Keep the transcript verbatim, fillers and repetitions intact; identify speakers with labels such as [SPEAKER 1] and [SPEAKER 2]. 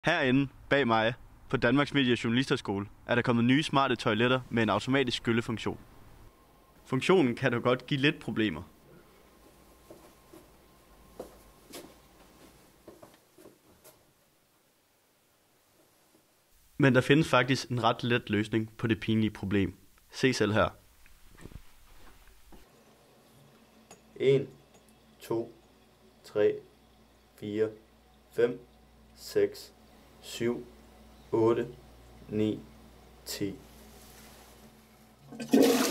[SPEAKER 1] Herinde bag mig på Danmarks Medie- og Journalisterskole er der kommet nye smarte toiletter med en automatisk skyllefunktion. Funktionen kan dog godt give lidt problemer. Men der findes faktisk en ret let løsning på det pinlige problem. Se selv her.
[SPEAKER 2] en, to, tre, fire, fem, seks, syv, otte, ni, ti.